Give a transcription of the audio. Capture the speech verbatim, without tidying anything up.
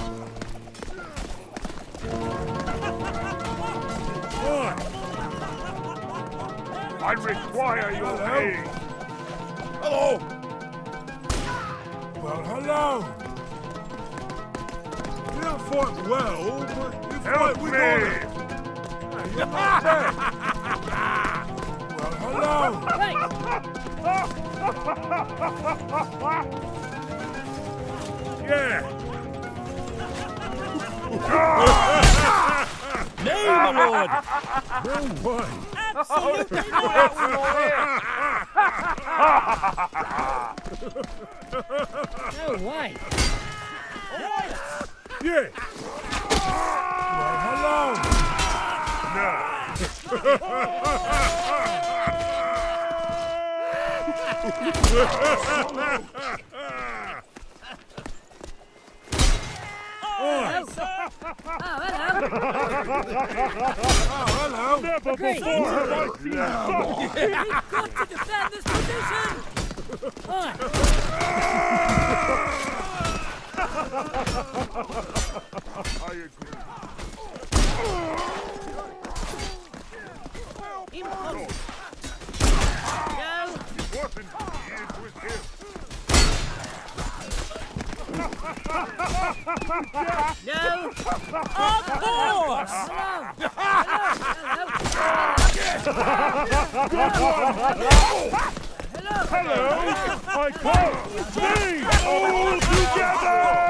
I require your Hello? aid. Hello! Well, hello! You don't fight well, but you Help fight with me! honor. Hey, you're not bad. Well, hello! Yeah! No, my lord! No way! Absolutely Oh, not! No way! Yeah! Well, hello! Hello, sir! Oh, hello! Oh, hello! Never Agreed. before have I seen such. We've got to defend this position! Aye. I agree. Impossible! Go! It wasn't he, it was him. No! Of course! Hello! Hello! Hello! Hello! I call thee all together!